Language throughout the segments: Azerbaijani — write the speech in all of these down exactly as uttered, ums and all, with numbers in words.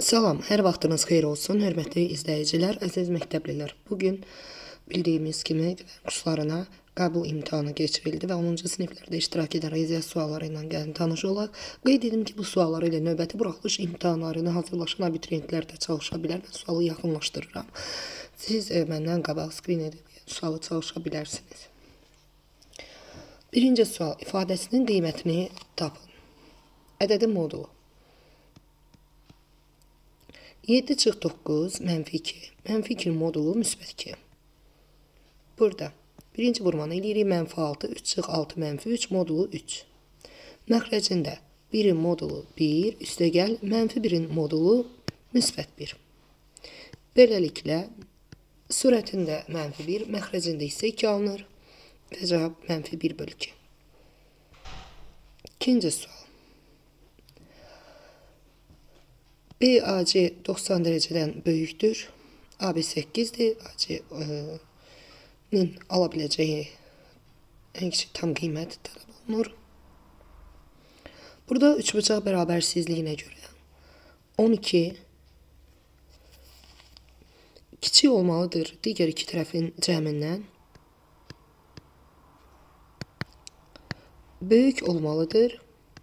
Salam, hər vaxtınız xeyir olsun, hörmətli izləyicilər, əziz məktəblilər. Bugün bildiyimiz kimi kurslarına qəbul imtahanı keçirildi və onuncu siniflərdə iştirak edən riyaziyyat sualları ilə gəlin tanış olaq. Qeyd edim ki, bu sualları ilə növbəti buraxılış imtahanlarına hazırlaşan abituriyentlər də çalışa bilər və sualı yaxınlaşdırıram. Siz e, məndən qabaq skrin edib sualı çalışa bilərsiniz. Birinci sual, ifadəsinin qiymətini tapın. Ədədin modulu. yeddi çıx doqquz mənfi iki. Mənfi iki modulu müsbət iki. Burada birinci vurmanı eləyirik. Mənfi altı, üç çıx altı mənfi üç modulu üç. Məxrəcində birin modulu bir, üstəgəl mənfi birin modulu müsbət bir. Beləliklə, surətində mənfi bir, məxrəcində isə iki alınır və cavab mənfi bir bölü iki. İkinci sual. B A C doxsan dərəcədən böyükdür. A B səkkizdir. A C-nin ala biləcəyi ən kiçik tam qiymət tələb olunur. Burada üçbucaq bərabərsizliyinə görə on iki kiçik olmalıdır digər iki tərəfin cəmindən. Böyük olmalıdır.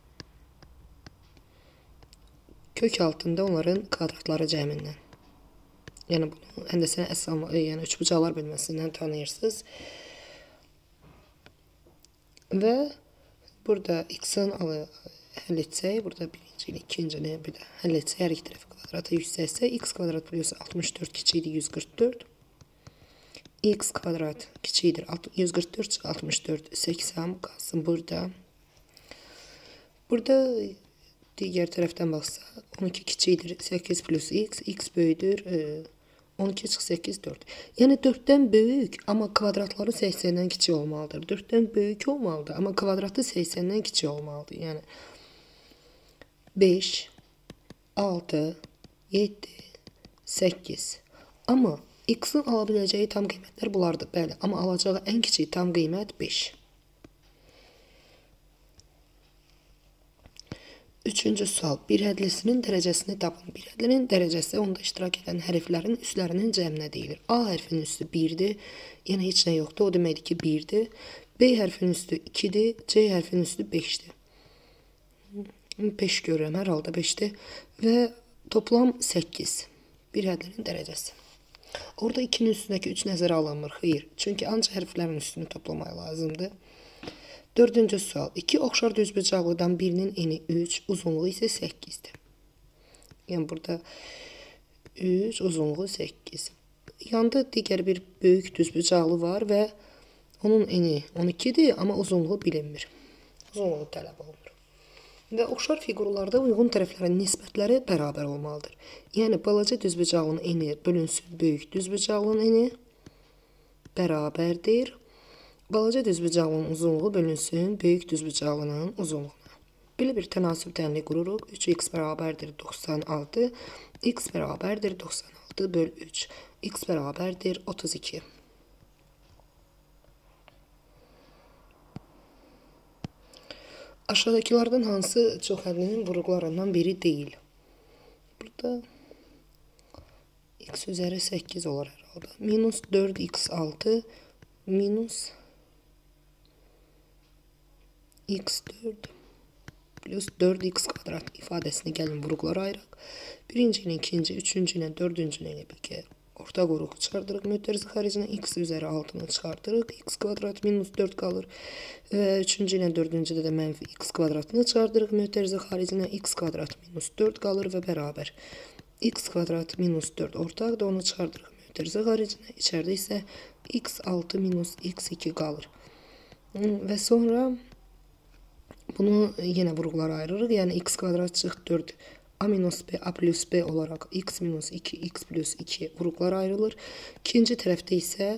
Kök altında onların kvadratları cəmindən. Yəni bunu həndəsə əsas, yəni üçbucaqlar bölməsindən tanıyırsınız. Və burada x-in həll etsək, burada birinci ilə ikincini bir də həll etsək, hər iki tərəfi kvadrata yüksəlsə, x kvadrat plus altmış dörd kiçikdir yüz qırx dörd. X kvadrat kiçikdir yüz qırx dörd, altmış dörd, səksən qalsın burada. Burada digər tərəfdən baxsa, on iki kiçikdir səkkiz plus x, x böyüdür on iki çıx səkkiz, dörd. Yəni dörddən böyük, amma kvadratları səksəndən kiçik olmalıdır. dörddən böyük olmalıdır, amma kvadratı səksəndən kiçik olmalıdır. Yəni beş, altı, yeddi, səkkiz. Amma x-in ala biləcəyi tam qiymətlər bunlardır. Bəli, amma alacağı ən kiçik tam qiymət beş. Üçüncü sual. Bir hədlisinin dərəcəsini tapın. Bir hədlinin dərəcəsi onda iştirak edən hərflərin üstlərinin cəminə deyilir. A hərfinin üstü birdir. Yəni heç nə yoxdur. O deməkdir ki, birdir. B hərfinin üstü ikidir. C hərfinin üstü beşdir. beş görürəm. Hər halda beşdir. Və toplam səkkiz. Bir hədlinin dərəcəsi. Orada ikinin üstündəki üç nəzərə alınmır. Xeyr. Çünki ancaq hərflərin üstünü toplamaq lazımdır. Dördüncü sual. İki oxşar düzbucaqlıdan birinin eni üç, uzunluğu isə səkkizdir. Yəni burada üç, uzunluğu səkkiz. Yanda digər bir böyük düzbucaqlı var və onun eni on ikidir, amma uzunluğu bilinmir. Uzunluğu tələb olunur. Və oxşar fiqurlarda uyğun tərəflərin nisbətləri bərabər olmalıdır. Yəni balaca düzbucaqlının eni bölünsün böyük düzbucaqlının eni bərabərdir. Balaca düzbucaqlının uzunluğu bölünsün böyük düzbucaqlının uzunluğuna. Belə bir tənasüb tənli qururuq. üç x bərabərdir doxsan altı. X bərabərdir doxsan altı böl üç. X bərabərdir otuz iki. Aşağıdakilərdən hansı çoxhədlinin vuruqlarından biri deyil? Burada x üzəri səkkiz olar hər halda. Minus dörd x altı minus x dörd plus dörd x kvadrat ifadəsini gəlin vuruqlara ayıraq. Birinci ilə ikinci, üçüncü ilə dördüncü ilə birgə orta qoruq çıxardırıq. Mütərizə xaricinə x üzəri altını çıxardırıq. X kvadrat minus dörd qalır. Və üçüncü ilə dördüncüdə də mənfi x kvadratını çıxardırıq. Mütərizə xaricinə x kvadrat minus dörd qalır və bərabər. X kvadrat minus dörd ortaqdır, onu çıxardırıq. Mütərizə xaricinə, içəridə isə x altı minus x iki qalır. Və sonra bunu yenə vuruqlara ayırırıq. Yəni x kvadrat çıx dörd a minus b, a plus b olaraq x minus iki, x plus iki vuruqlara ayrılır. İkinci tərəfdə isə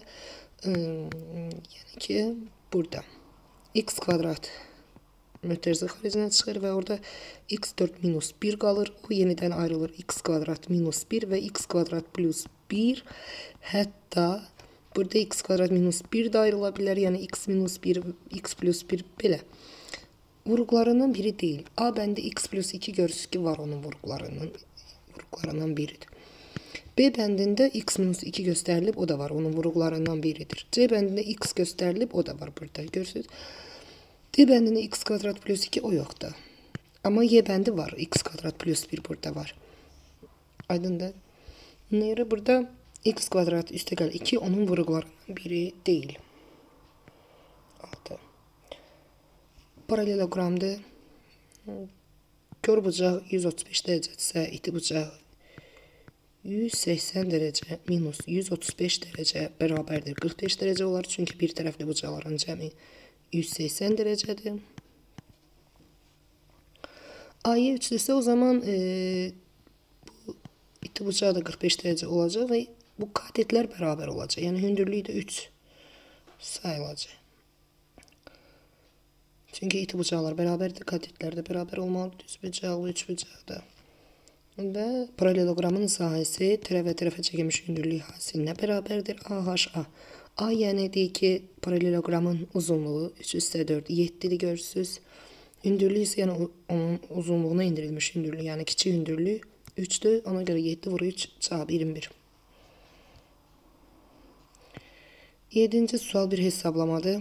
yəni ki, burada x kvadrat mütərizə xaricinə çıxır və orada x dörd minus bir qalır. O yenidən ayrılır. X kvadrat minus bir və x kvadrat plus bir. Hətta burada x kvadrat minus bir də ayrıla bilər. Yəni x minus bir, x plus bir belə. Vuruqlarından biri deyil. A bəndi x plus iki görürsünüz ki, var onun vuruqlarının vuruqlarından biridir. B bəndində x minus iki göstərilib, o da var, onun vuruqlarından biridir. C bəndində x göstərilib, o da var burada, görürsünüz. D bəndində x kvadrat plus iki, o yoxdur. Amma Y bəndi var, x kvadrat plus bir burada var. Aydındır. Neyre burada x kvadrat üstəgəl iki, onun vuruqlarından biri deyil. altı. Paraleloqramdır. Kör bucaq yüz otuz beş dərəcədirsə, iti bucaq yüz səksən dərəcə minus yüz otuz beş dərəcə bərabərdir. qırx beş dərəcə olar, çünki bir tərəfli bucaqların cəmi yüz səksən dərəcədir. A Y üçdürsə, o zaman e, bu iti bucağı da qırx beş dərəcə olacaq və bu katetlər bərabər olacaq. Yəni hündürlüyü də üç sayılacaq. Çünki iti bucaqlar bərabərdir, katetlər də bərabər olmalıdır. Düz bucaqlı, üç bucaqda. Və paraleloqramın sahəsi tərəfə tərəfə çəkilmiş hündürlük hasilinə bərabərdir. A H A. A yəni deyək ki, paraleloqramın uzunluğu üç üstə dörd, yeddidir görürsünüz. Hündürlük isə yəni onun uzunluğuna indirilmiş hündürlük, yəni kiçik hündürlük üçdür. Ona görə yeddi vurur üç, cavab iyirmi bir. yeddinci sual bir hesablamadır.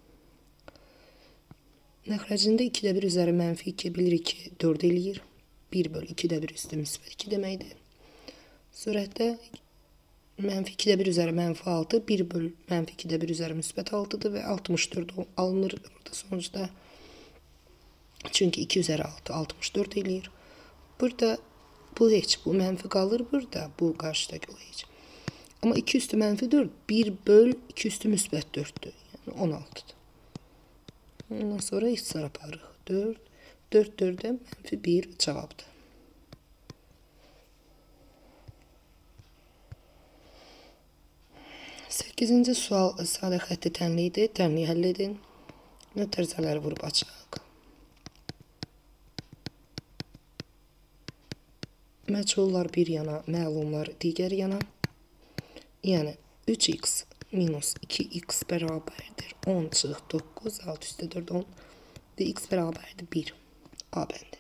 Məxrəcində ikidə bir üzəri mənfi iki, bilirik ki, dörd eləyir. bir bölü ikidə bir üstü müsbət iki deməkdir. Surətdə mənfi ikidə bir üzəri mənfi altı, bir bölü mənfi ikidə bir üzəri müsbət altıdır və altmış dörd alınır burada sonuçda. Çünki iki üzəri altı, altmış dörd eləyir. Burada bu heç, bu mənfi qalır burada, bu qarşıdakı o heç. Amma iki üstü mənfi dörd, bir böl iki üstü müsbət dörddür. Yəni on altıdır. Ondan sonra ixtisar aparırıq. dörd, dörd dördə mənfi bir cavabdır. səkkizinci sual sadə xətti tənliyidir. Tənliyi həll edin. Nötərzələri vurub açaq. Məchullar bir yana, məlumlar digər yana. Yəni üç x minus iki x bərabərdir on çıx doqquz, altı üstə dörd, on. X bərabərdir bir. A bəndi.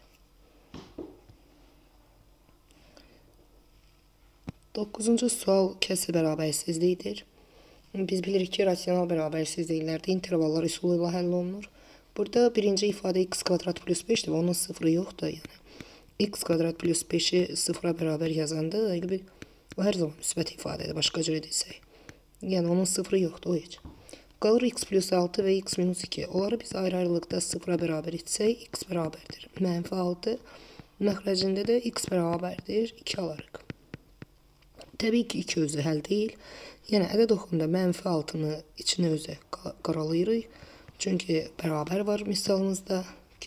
doqquzuncu sual kəsr bərabərsizliyidir. Biz bilirik ki, rasional bərabərsizliklərdə intervallar üsulu ilə həll olunur. Burada birinci ifadə x kvadrat plus beşdir və onun sıfırı yoxdur. Yəni x kvadrat plus beşi sıfıra bərabər yazanda o hər zaman müsbət ifadədir, başqa cür edilsək. Yəni onun sıfırı yoxdur, o heç. Qalır x plus altı və x minus iki. Onları biz ayrı-ayrılıqda sıfıra bərabər etsək, x bərabərdir mənfi altı. Məxrəcində də x bərabərdir iki alarıq. Təbii ki, iki özü həll deyil. Yəni ədəd oxunda mənfi altını içinə özə qaralayırıq. Çünki bərabər var misalımızda.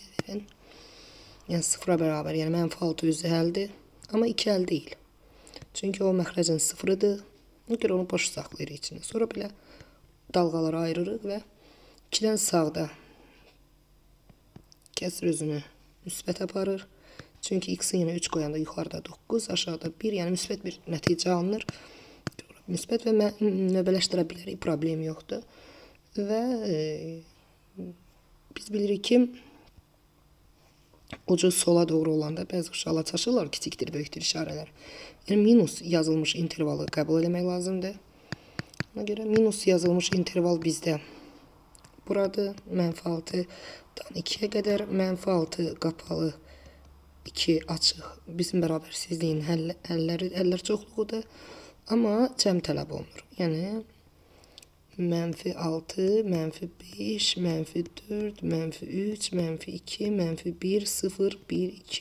Yəni sıfıra bərabər, yəni mənfi altı özü həldir. Amma iki həll deyil. Çünki o məxrəcin sıfırıdır. Ona görə onu boş saxlayırıq içində. Sonra belə dalğaları ayırırıq və ikidən sağda kəsr özünü müsbət aparır. Çünki x-i yenə üç qoyanda yuxarıda doqquz, aşağıda bir, yəni müsbət bir nəticə alınır. Müsbət və növbələşdirə bilərik, problem yoxdur. Və e, biz bilirik ki, ucu sola doğru olanda bəzi uşaqlar çaşırlar, kiçikdir, böyükdür işarələr. Yəni minus yazılmış intervalı qəbul eləmək lazımdır. Ona görə minus yazılmış interval bizdə buradır. Mənfi altıdan ikiyə qədər, mənfi altı qapalı, iki açıq. Bizim bərabərsizliyin həll, həlləri, həllər çoxluğudur. Amma cəm tələb olunur. Yəni mənfi altı, mənfi beş, mənfi dörd, mənfi üç, mənfi iki, mənfi bir, sıfır, bir, iki.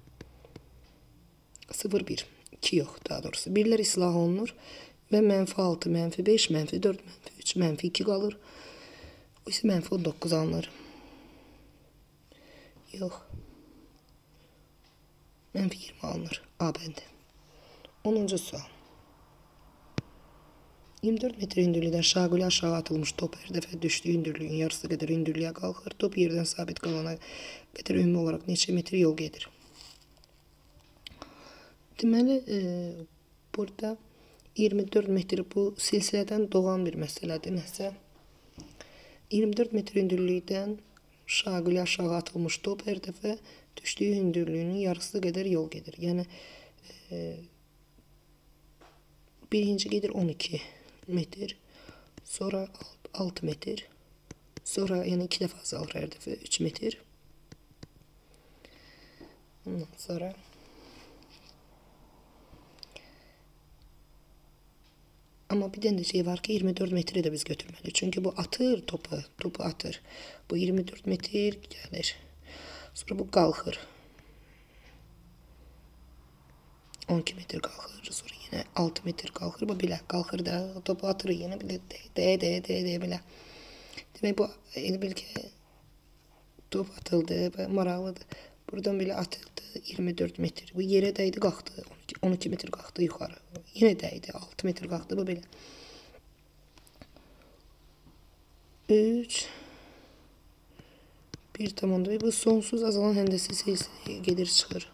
sıfır, bir. iki yox, daha doğrusu. birlər islah olunur və mənfi altı, mənfi beş, mənfi dörd, mənfi üç, mənfi iki qalır. O isə mənfi on doqquz alınır. Yox. Mənfi iyirmi alınır. A bəndi. onuncu sual. iyirmi dörd metr hündürlükdən şaquli aşağı atılmış top hər dəfə düşdüyü hündürlüyün yarısı qədər hündürlüyə qalxır. Top yerdən sabit qalana qədər ümumi olaraq neçə metr yol gedir? Deməli, e, burada iyirmi dörd metr bu silsilədən doğan bir məsələdir. Nəsə, iyirmi dörd metr hündürlükdən şaquli aşağı atılmış top hər dəfə düşdüyü hündürlüyünün yarısı qədər yol gedir. Yəni, E, birinci gedir on iki metr. Sonra altı metr. Sonra yani iki defa azalır her defa üç metr. Ondan sonra ama bir tane de şey var ki yirmi dört metre de biz götürmeli. Çünkü bu atır topu. Topu atır. Bu yirmi dört metre gelir. Sonra bu kalkır. on iki metre kalkır. Sonra yine altı metre kalkır. Bu bile kalkır da topu atır yine bile de de de de bile. Demek bu belki top atıldı ve maraqlıdır. Buradan bile atıldı yirmi dört metre. Bu yere dəydi qalxdı. on iki metre qalxdı yuxarı. Yine dəydi altı metre qalxdı bu belə. üç bir tamamdır. Ve bu sonsuz azalan həndəsi silsilə gedir çıxır.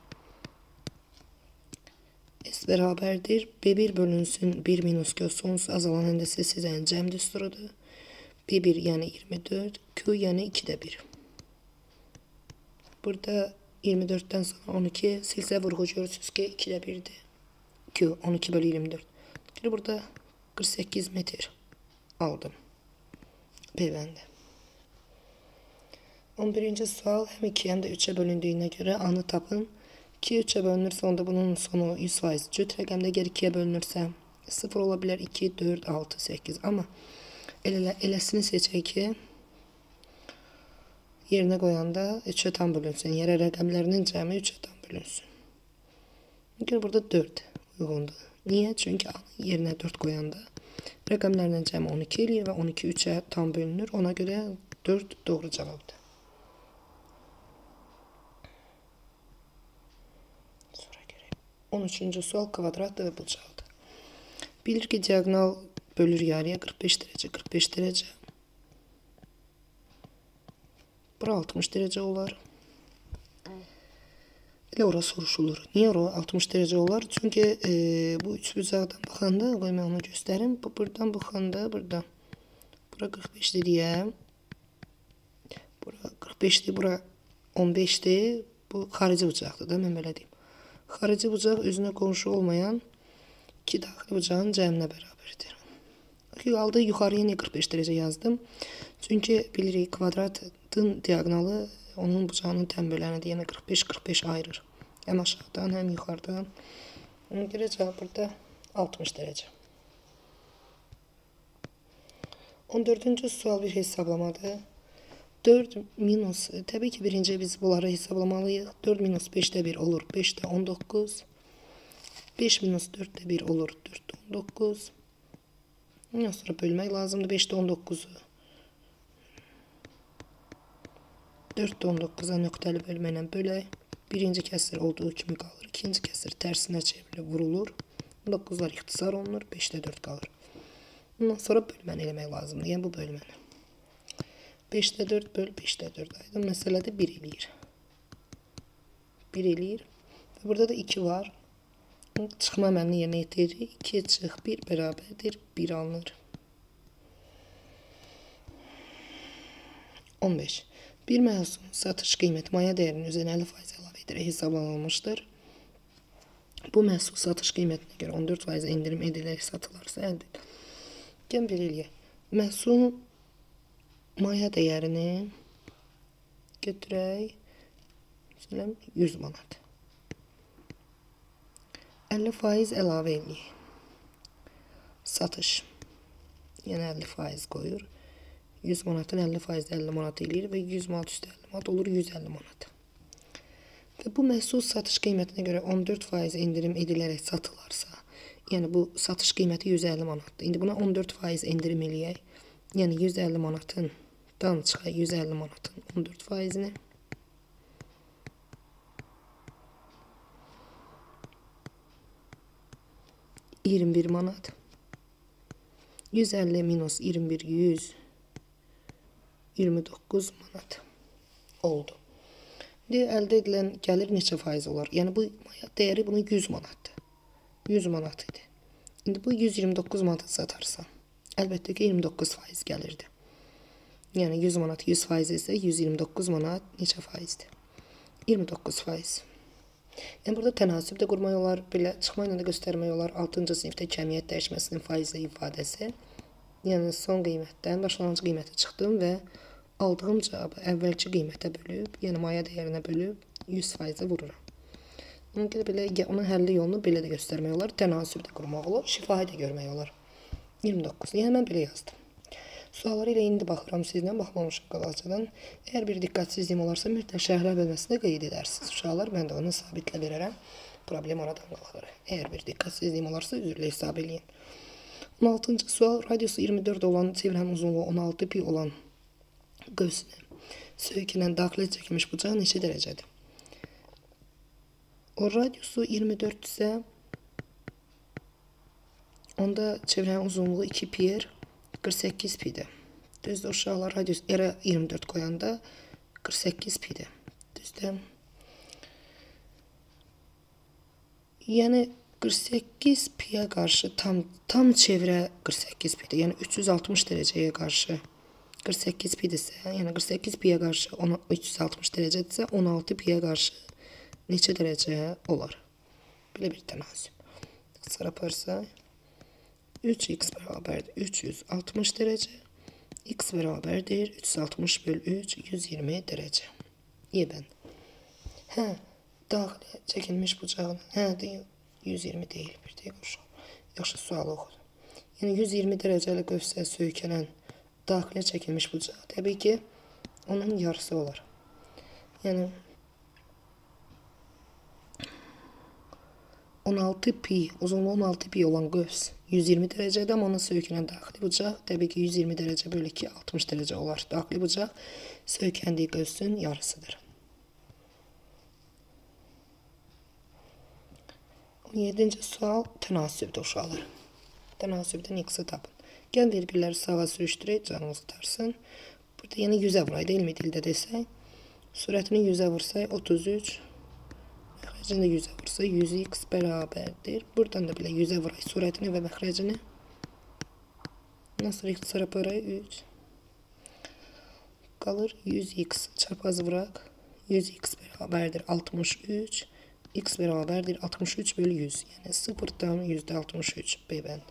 S bərabərdir. B bir bölünsün bir minus Q sonsuz azalan həndəsi sizənin cəm düsturudur. B bir yəni yirmi dört. Q yəni ikidə bir. Burada yirmi dört'ten sonra on iki silsilə vurğu görürsünüz ki ikidə birdir. Q on iki bölü yirmi dört. Burada qırx səkkiz metr aldım. B bəndə. on birinci sual hem ikiye hem de üçe bölündüğüne göre anı tapın. iki üçe bölünürse onda bunun sonu yüz faiz cüt rəqəmdə, geri ikiye bölünürse sıfır olabilir. iki, dört, altı, sekiz ama elə, eləsini seçək ki yerine koyanda üçe tam bölünsün. Yerə rəqəmlərinin cəmi üçe tam bölünsün. Burada dört uyğundur. Niye? Çünkü yerine dört koyanda rəqəmlərinin cəmi on iki eləyir və on iki üçe tam bölünür. Ona göre dört doğru cavabdır. on üçüncü sual kvadratdır ve bucaqdır. Bilir ki diagonal bölür yarıya qırx beş derece, qırx beş derece. Bura altmış derece olar. Elə ora soruşulur. Niye ora altmış derece olar? Çünkü e, bu üç bucaqdan baxanda, qoy mən onu göstərim. Bu buradan baxanda, buradan. Bura qırx beşdir deyə. Bura qırx beşdir, bura on beşdir. Bu xarici bucaqdır da, mən belə deyim. Xarici bucaq özünə qonşu olmayan iki daxili bucağın cəminə bərabərdir. Qaldı yuxarıya niyə qırx beş derece yazdım? Çünki bilirik kvadratın diagonalı onun bucağının təm bölənidir. Yəni qırx beş qırx beş ayırır. Həm aşağıdan, həm yuxarıdan. Ona görə cavab burada altmış derece. on dördüncü sual bir hesablamadır. dört minus, tabii ki birinci biz bunları hesaplamalıyıq. dört minus beşte bir olur, beşte on dokuz. beş minus dörtte bir olur, dörtte on dokuz. Ondan sonra bölmək lazımdır, beşte on dokuzu. dörtte on dokuza nöqtəli bölməklə bölək. Birinci kəsir olduğu kimi qalır, ikinci kəsir tərsinə çevrilir, vurulur. dokuzlar ixtisar olunur, beşte dört qalır. Ondan sonra bölməni eləmək lazımdır, yəni bu bölməni. beşte dört böl beşte dört aydın məsələdə bir eləyir. bir eləyir. Ve burada da iki var. Çıxma əməlini yerinə yetiririk. iki çıx bir bərabərdir bir alınır. on beş. Bir məhsulun satış qiyməti maya dəyərinin üzərinə əlli faiz əlavə edərək hesablanılmışdır. Bu məhsul satış qiymətinə görə on dörd faiz endirim edilərək satılarsa əldə edilir. Gəlin belə eləyək. Məhsulun maya dəyərini götürək. Məsələn yüz manat. əlli faiz əlavə eləyək. Satış. Yəni əlli faiz qoyur. yüz manatın əlli faiz əlli manat eləyir və yüz manat üstə əlli manat olur yüz əlli manat. Və bu məhsul satış qiymətinə görə on dörd faiz endirim edilərək satılarsa, yəni bu satış qiyməti yüz əlli manatdır. İndi buna on dörd faiz endirim eləyək. Yəni yüz əlli manatın dan çıxaq yüz əlli manatın on dörd faizini. iyirmi bir manat. yüz əlli minus iyirmi bir yüz. iyirmi doqquz manat oldu. İndi əldə edilən gəlir neçə faiz olar? Yəni bu dəyəri bunun yüz manatdır. yüz manat idi. İndi bu yüz iyirmi doqquz manat satarsa, əlbəttə ki iyirmi doqquz faiz gəlirdi. Yəni yüz manat yüz faiz isə yüz iyirmi doqquz manat neçə faizdir? iyirmi doqquz faiz. Yəni burada tənasüb də qurmaq olar, belə çıxmayla da göstərmək olar. altıncı sinifdə kəmiyyət dəyişməsinin faizli ifadəsi. Yəni son qiymətdən başlanğıc qiymətə çıxdım və aldığım cavabı əvvəlki qiymətə bölüb, yəni maya dəyərinə bölüb yüz faizə vururam. Ona görə belə onun həlli yolunu belə də göstərmək olar, tənasüb də qurmaq olar, şifahi də görmək olar. iyirmi doqquz. Yəni mən belə yazdım. Sualları ilə indi baxıram sizlə, baxmamışım qabaqcadan. Əgər bir diqqətsizliyim olarsa, mütləq şərhlər bölməsində qeyd edərsiniz. Uşaqlar, mən də onu sabitlə verərəm. Problem oradan qalxır. Əgər bir diqqətsizliyim olarsa, üzrlə hesab eləyin. on altıncı sual, radiusu iyirmi dörd olan, çevrənin uzunluğu on altı pi olan qövsünə söykənən daxilə çəkilmiş bucaq neçə dərəcədir? O radiusu iyirmi dörd isə onda çevrənin uzunluğu iki pi qırx səkkiz pidir. Düzdür, uşaqlar radius era iyirmi dörd qoyanda qırx səkkiz pidir. Düzdür. Yəni qırx səkkiz piyə qarşı tam tam çevrə qırx səkkiz pidir. Yəni üç yüz altmış dərəcəyə qarşı qırx səkkiz pidirsə, yəni qırx səkkiz piyə qarşı üç yüz altmış dərəcədirsə, on altı piyə qarşı neçə dərəcə olar? Belə bir tənasüb. Sıraparsa üç x bərabərdir üç yüz altmış dərəcə, x bərabərdir üç yüz altmış bölü üç, yüz iyirmi dərəcə. İyi bənd. Hə, daxilə çəkilmiş bucağın, hə, deyil, yüz iyirmi deyil, bir deyil uşaq. Yaxşı, sualı oxudu. Yəni yüz iyirmi dərəcəli qövsəyə söykənən daxilə çəkilmiş bucaq, təbii ki, onun yarısı olar. Yəni on altı pi, uzunluğu on altı pi olan qövs yüz iyirmi dərəcədə, amma ona söykənən daxili bucaq, təbii ki, yüz iyirmi dərəcə bölü iki, altmış dərəcə olar. Daxili bucaq söykəndiyi qövsün yarısıdır. on yeddinci sual tənasübdə uşaqlar. Tənasübdən x-i tapın. Gəl vergülləri sağa sürüşdürək, canınız tutarsın. Burada yəni yüzə vuraydı, elmi dildə desək. Sürətini yüzə vursaq, otuz üç. Məxrəcini də yüzə vursa, yüz x bərabərdir. Buradan da belə yüzə vuraq sürətini və məxrəcini. Nasıl ixtisara parayı? üç. Qalır yüz x çarpaz vuraq. yüz x bərabərdir altmış üç. X bərabərdir altmış üç bölü yüz. Yəni sıfırdan yüzdə altmış üç. B bənd.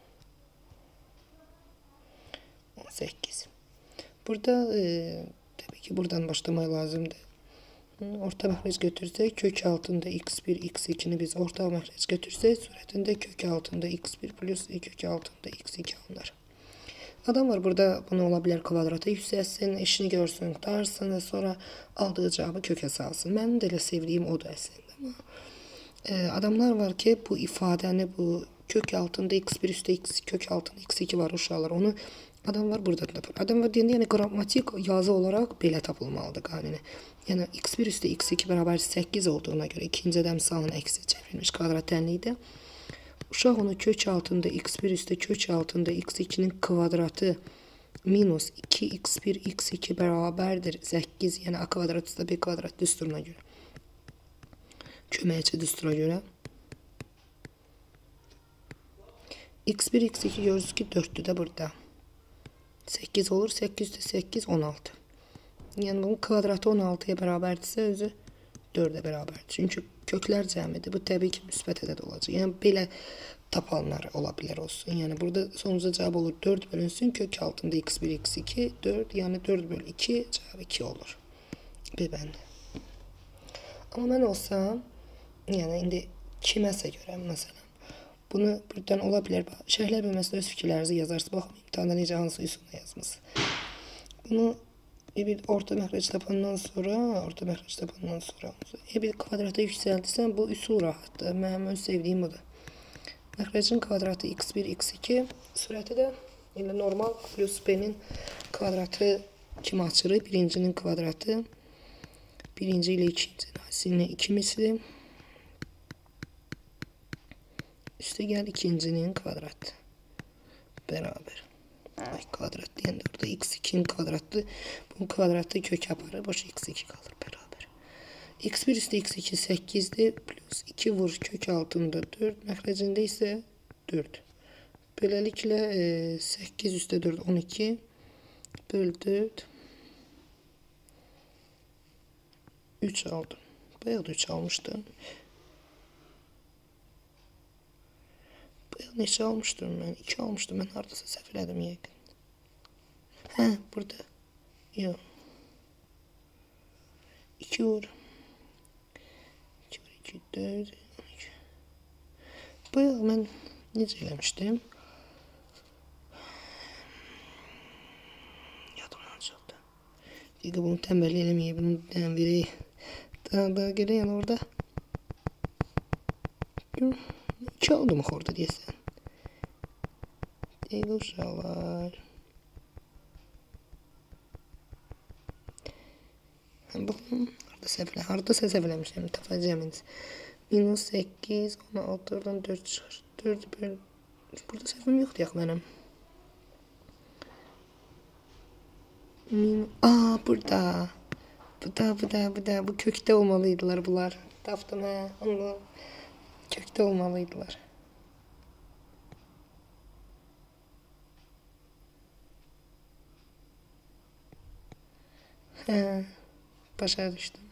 on səkkiz. Burada e, təbii ki, buradan başlamaq lazımdır. Orta məxrəc götürsək, kök altında x bir, x ikini biz orta məxrəc götürsək, surətində kök altında x bir plus kök altında x iki alınır. Adam var burada, bunu ola bilər kvadrata yüksəlsin, işini görsün, qutarsın və sonra aldığı cavabı kökə salsın. Mənim də elə sevdiyim odur əslində. Amma e, adamlar var ki, bu ifadəni, bu kök altında x bir üstə x, kök altında x iki var uşaqlar, onu adam var burada tapır. Adam var deyəndə, yəni qrammatik yazı olaraq belə tapılmalıdır qanuni. Yəni x bir üstə x iki bərabər səkkiz olduğuna görə ikinci ədəm misalın əksi çevrilmiş kvadrat tənlikdə. Uşaq onu kök altında x bir üstə kök altında x ikinin kvadratı minus iki x bir x iki bərabərdir səkkiz, yəni a kvadrat üstə b kvadrat düsturuna görə. Köməkçi düstura görə. x bir x iki görürsünüz ki dörddür də burada. səkkiz olur, səkkiz üstə səkkiz, on altı. Yəni bunun kvadratı on altıya bərabərdirsə, özü dördə bərabərdir. Çünki köklər cəmidir. Bu təbii ki, müsbət ədəd olacaq. Yəni belə tapanlar ola bilər olsun. Yəni burada sonucu cavab olur dörd bölünsün, kök altında x bir, x iki, dörd, yəni dörd bölü iki, cavab iki olur. B bəndi. Amma mən olsam, yəni indi kiməsə görə, məsələn, bunu buradan ola bilər, şərhlər bölməsində öz fikirlərinizi yazarsınız. Baxın, imtihanda necə hansı üsulla yazmışsınız. Bunu bir orta məxrəc tapandan sonra, orta məxrəc tapandan sonra, bir kvadrata yüksəldirsən, bu üsul rahatdır. Mənim öz sevdiyim budur. Məxrəcin kvadratı x bir, x iki, sürəti də elə normal plus b-nin kvadratı kimi açırıq. Birincinin kvadratı, birinci ilə ikincinin asillə iki misli. Üstə gəl ikincinin kvadratı bərabər. Ay, kvadrat deyəndə orada x ikinin kvadratı, bunun kvadratı kök aparır, boş x iki qalır bərabər. x bir üstə x iki səkkizdir, plus iki vur kök altında dörd, məxrəcində isə dörd. Beləliklə e, səkkiz üstə dörd, on iki böl dörd, üç aldım. Bayaq da üç almışdım. Bayaq neçə almışdım mən? iki almışdım. Mən hardasa səhv elədim yəqin. Hə, burada. Yox. iki vur. iki vur, iki, dörd. Bayaq mən necə eləmişdim? Yadımdan çıxdı. Dəqiqə bunu tənbəllik eləməyək. Bunu dən verək. Daha daha gələ yəni orada. iki aldım axı orada deyəsən. Dəqiqə uşaqlar. Baxın. Harada səhv eləmişəm. Harada səhv eləmişəm. Tapacağım indi. Minus səkkiz. on altı oradan dörd çıxır. dörd böl. Burada səhvim yoxdur yaxı mənim. Min... Aa burada. Bu da bu da bu da bu kökte olmalıydılar bunlar. Tapdım ha. Onu kökte olmalıydılar. He. Başa düştüm.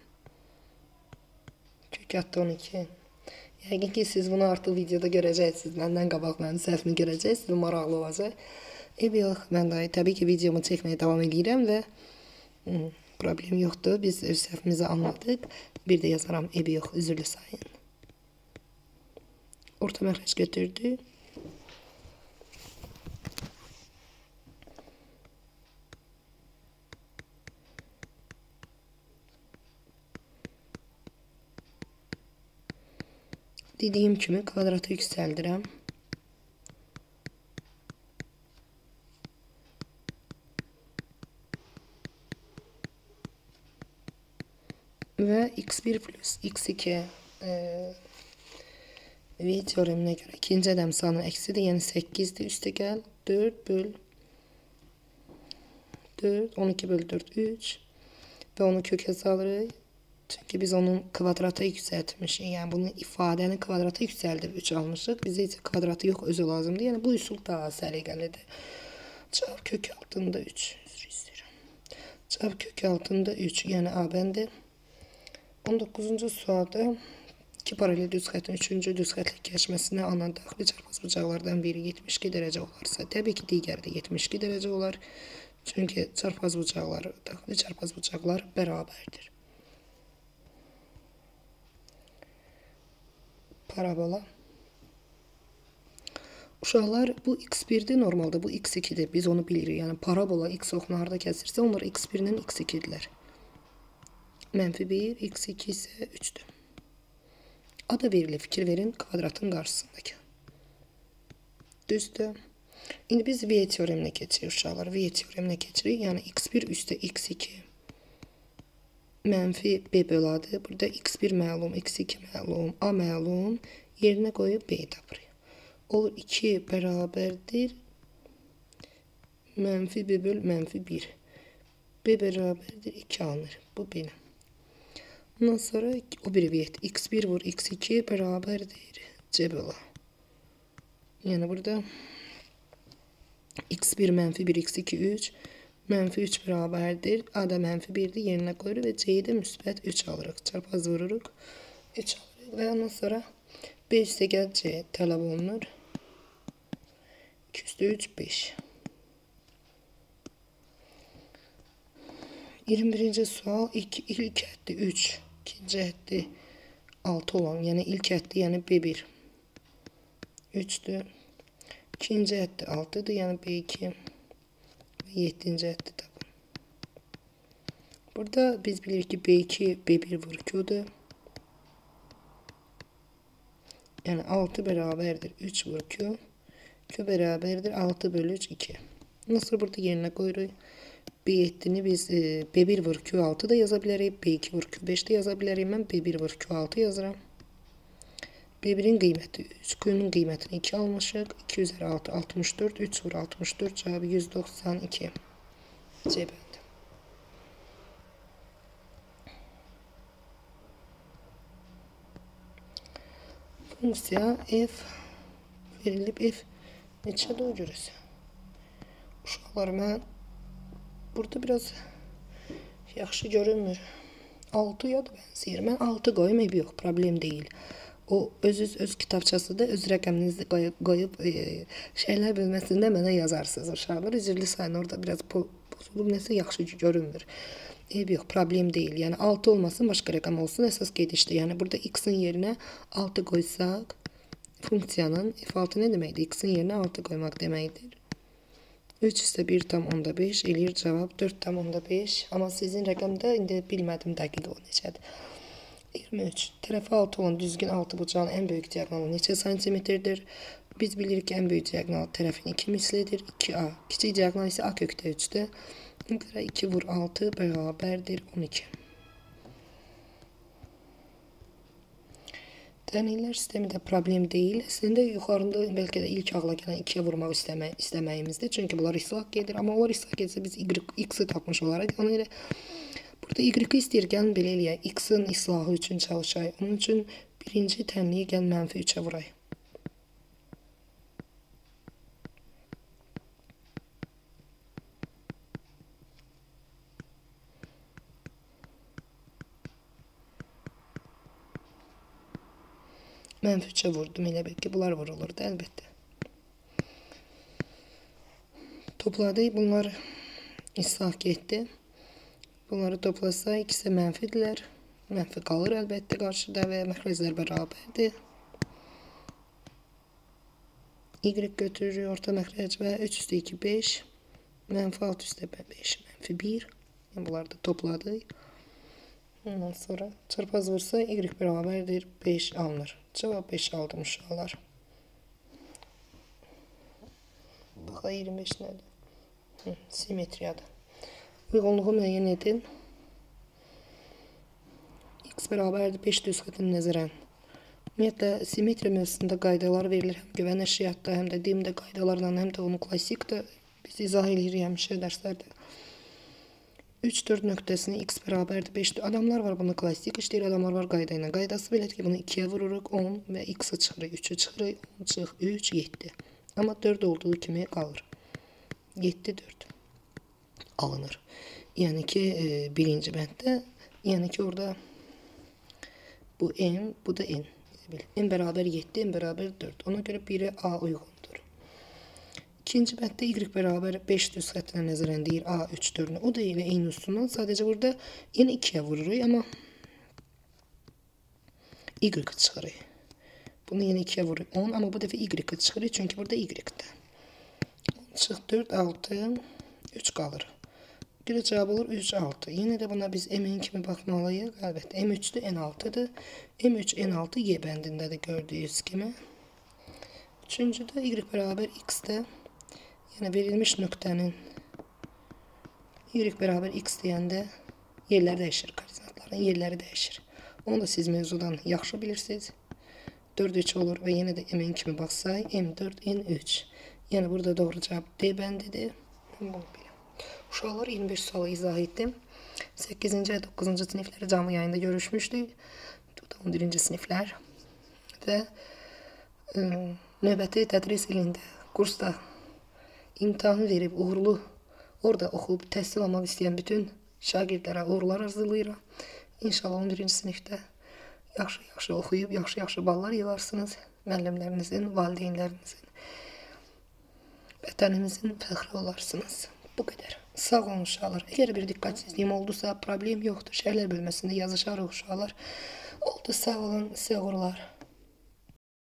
Kök attı on iki. Yəqin ki siz bunu artıq videoda görəcəksiniz. Məndən qabaq mənim səhvimi görəcəksiniz. Maraqlı olacaq. Ey yox, mən də təbii ki videomu çəkməyə davam edirəm və hmm, problem yoxdur. Biz öz səhvimizi anladıq. Bir də yazaram ey yox, üzrlü sayın. Orta məxrəc götürdü. Dediyim kimi kvadratı yüksəldirəm. Və x bir plus x iki e, V teoreminə görə ikinci ədəm sayının əksidir, yəni səkkizdir. Üstə gəl, dörd böl dörd, on iki böl dörd, üç və onu kökə salırıq. Çünki biz onun kvadrata yüksəltmişik. Yəni bunu ifadəni kvadrata yüksəldib üç almışıq. Bizə isə kvadratı yox, özü lazımdır. Yəni bu üsul daha səliqəlidir. Cavab kök altında üç. Cavab kök altında üç. Yəni A bəndi. on doqquzuncu sualda iki paralel düz xəttin üçüncü düz xətlə keçməsinə alınan daxili çarpaz bucaqlardan biri yetmiş iki dərəcə olarsa, təbii ki digəri də yetmiş iki dərəcə olar. Çünki çarpaz bucaqlar, daxili çarpaz bucaqlar bərabərdir. Parabola. Uşaqlar, bu x birdir, normalda bu x ikidir. Biz onu bilirik. Yəni parabola x oxunu harda kəsirsə, onlar x birdən x ikidirlər. Mənfi bir, x iki isə üçdür. Ada verilir, fikir verin kvadratın qarşısındakı. Düzdür. İndi biz V teoreminə keçirik uşaqlar. V teoreminə keçirik. Yəni x bir üstə x iki mənfi b böladı. Burada x bir məlum, x iki məlum, a məlum. Yerinə qoyub b tapırıq. Olur iki bərabərdir. Mənfi b böl mənfi bir. B bərabərdir iki alınır. Bu benim. Ondan sonra o biri viyet. x bir vur x iki bərabərdir. C böla. Yəni burada x bir mənfi bir, x iki üç. Mənfi üç bərabərdir. A da mənfi birdir. Yerinə qoyuruq və C-yi də müsbət üç alırıq. Çarpaz vururuq. üç alırıq və ondan sonra B üstə gəl C tələb olunur. iki üstə üç, beş. iyirmi birinci sual. İlk, ilk həddi üç. İkinci həddi altı olan. Yəni ilk həddi yəni B bir. üçdür. İkinci həddi altıdır. Yəni B iki. Və yeddinci həddi tapın. Burada biz bilirik ki B iki, B bir vur Q'dur. Yəni altı bərabərdir üç vur Q. Q bərabərdir altı bölü üç, iki. Nasıl burada yerinə qoyuruq? B yeddini biz e, B bir vur Q altı da yaza bilərik. B iki vur Q beş də yaza bilərik. Mən B bir vur Q altı yazıram. B birin qiyməti üç. Q'nun qiymətini iki almışıq. iki üzəri altı, altmış dörd. üç vur altmış dörd cavabı yüz doxsan iki. C bəndi. Funksiya f verilib f neçədir o görəsə. Uşaqlar mən burada biraz yaxşı görünmür. altıya da bənzəyir. Mən altı qoyum, eybi yox, problem deyil. O özünüz öz kitabçasıda öz rəqəminizi qoyub, qoyub e, şeylər bölməsində mənə yazarsınız uşaqlar. Üzrlü sayın orada biraz bozulub, nəsə yaxşı görünmür. Eybi yox, problem deyil. Yəni altı olmasın, başqa rəqəm olsun, əsas gedişdir. Yəni burada x-in yerinə altı qoysaq, funksiyanın f altı nə deməkdir? X-in yerinə altı qoymaq deməkdir. üç isə bir tam onda beş eləyir cavab dörd tam onda beş. Amma sizin rəqəmdə indi bilmədim dəqiq o necədir. iyirmi üç. Tərəfi altı olan düzgün altı bucağın ən böyük diaqonalı neçə santimetrdir? Biz bilirik ki, ən böyük diaqonal tərəfin iki mislidir. iki a. Kiçik diaqonal isə a kökdə üçdür. Buna görə iki vur altı bərabərdir on iki. Dəneylər sistemi də problem deyil. Əslində yuxarında bəlkə də ilk ağla gələn ikiyə vurmaq istəmə, istəməyimizdir. Çünki bunlar islah gedir. Amma onlar islah getsə biz x-i tapmış olaraq. Ona görə burada y-i istəyir, gəlin belə eləyək. X-in islahı üçün çalışayıq. Onun üçün birinci tənliyi gəl mənfi üçə vurayıq. Mənfi üçə vurdum. Elə bil ki, bunlar vurulurdu əlbəttə. Topladık. Bunlar islah getdi. Bunları toplasa ikisi mənfidirlər. Mənfi qalır əlbəttə qarşıda və məxrəclər bərabərdir. Y götürürük orta məxrəc və üç üstə iki beş. Mənfi altı üstə beş. Mənfi bir. Yəni, bunları da topladık. Ondan sonra çarpaz vursa y bərabərdir beş alınır. Cavab beş aldım uşaqlar. Baxa iyirmi beş nədir? Hı, simetriyadır. Uyğunluğu müəyyən edin. X bərabərdir beş düz xətin nəzərən. Ümumiyyətlə, simetriya mövzusunda qaydalar verilir. Həm güvən əşyatda, həm də dimdə qaydalarla, həm də onu klassikdə biz izah edirik həmişə dərslərdə. üç dörd nöqtəsini x bərabərdir beş. Adamlar var bunu klassik işləyir, adamlar var qayda ilə. Qaydası belədir ki, bunu ikiyə vururuq, on və x-i çıxırıq, üçü çıxırıq, on çıx, üç, yeddi. Amma dörd olduğu kimi qalır. yeddi, dörd alınır. Yəni ki, e, birinci bənddə, yəni ki, orada bu n, bu da n. n bərabər yeddi, n bərabər dörd. Ona görə biri a uyğundur. İkinci bənddə y bərabər beş düz xəttinə nəzərən deyir a üç dördünü. O da elə eyni üstündən. Sadəcə burada yenə ikiyə vururuq, amma y çıxırıq. Bunu yenə ikiyə vururuq. on, amma bu dəfə y çıxırıq, çünki burada y-dir. on çıx dörd, altı, üç qalır. Görə cavab olur üç, altı. Yenə də buna biz m kimi baxmalıyıq. Əlbəttə, m üçdür, n altıdır. m üç, n altı y bəndindədir gördüyünüz kimi. Üçüncüdə y bərabər x-də. Yəni, verilmiş nöqtənin y bərabər x deyəndə yerləri dəyişir, koordinatların yerləri dəyişir. Onu da siz mövzudan yaxşı bilirsiniz. dörd üç olur və yenə də m kimi baxsaq, m dörd, n üç. Yəni, burada doğru cavab D bəndidir. Bunu biləm. Uşaqlar iyirmi beş sualı izah etdim. səkkizinci və doqquzuncu sinifləri canlı yayında görüşmüşdük. Bu da on birinci siniflər. Və e, növbəti tədris ilində, kursda imtahan verib, uğurlu orada oxuyub təhsil almaq istəyən bütün şagirdlərə uğurlar arzulayıram. İnşallah on birinci sinifdə yaxşı-yaxşı oxuyub, yaxşı-yaxşı ballar yığarsınız. Müəllimlərinizin, valideynlərinizin, vətənimizin fəxri olarsınız. Bu qədər. Sağ olun uşaqlar. Əgər bir diqqətsizliyim oldusa, problem yoxdur. Şəhərlər bölməsində yazışarıq uşaqlar. Oldu, sağ olun, sizə uğurlar.